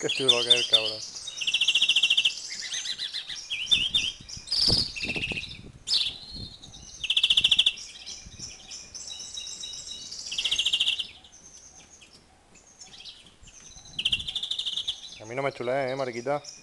Qué chulo que es el cabrón. A mí no me chulees, mariquita.